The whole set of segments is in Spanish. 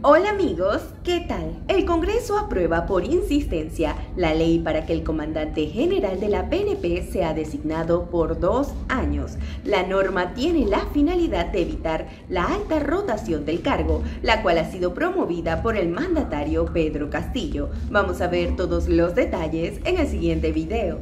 Hola amigos, ¿qué tal? El Congreso aprueba por insistencia la ley para que el comandante general de la PNP sea designado por 2 años. La norma tiene la finalidad de evitar la alta rotación del cargo, la cual ha sido promovida por el mandatario Pedro Castillo. Vamos a ver todos los detalles en el siguiente video.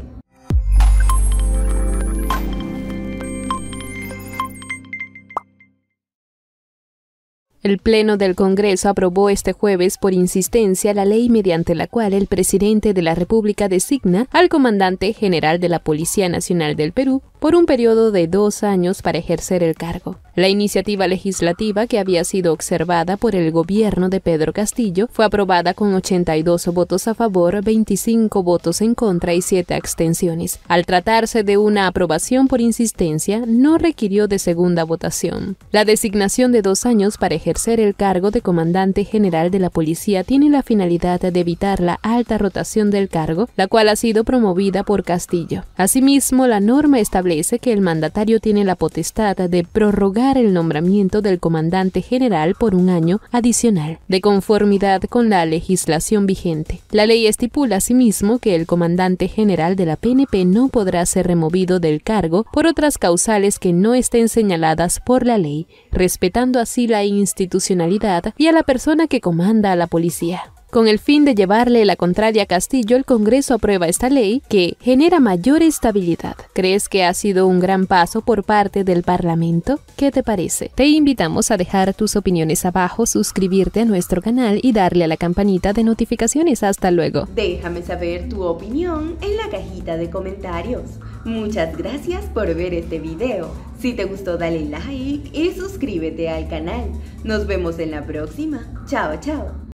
El Pleno del Congreso aprobó este jueves por insistencia la ley mediante la cual el presidente de la República designa al comandante general de la Policía Nacional del Perú por un periodo de 2 años para ejercer el cargo. La iniciativa legislativa, que había sido observada por el gobierno de Pedro Castillo, fue aprobada con 82 votos a favor, 25 votos en contra y 7 abstenciones. Al tratarse de una aprobación por insistencia, no requirió de segunda votación. La designación de 2 años para ejercer el cargo de comandante general de la policía tiene la finalidad de evitar la alta rotación del cargo, la cual ha sido promovida por Castillo. Asimismo, la norma establece que el mandatario tiene la potestad de prorrogar el nombramiento del comandante general por 1 año adicional, de conformidad con la legislación vigente. La ley estipula asimismo que el comandante general de la PNP no podrá ser removido del cargo por otras causales que no estén señaladas por la ley, respetando así la institucionalidad y a la persona que comanda a la policía. Con el fin de llevarle la contraria a Castillo, el Congreso aprueba esta ley que genera mayor estabilidad. ¿Crees que ha sido un gran paso por parte del Parlamento? ¿Qué te parece? Te invitamos a dejar tus opiniones abajo, suscribirte a nuestro canal y darle a la campanita de notificaciones. Hasta luego. Déjame saber tu opinión en la cajita de comentarios. Muchas gracias por ver este video. Si te gustó, dale like y suscríbete al canal. Nos vemos en la próxima. Chao, chao.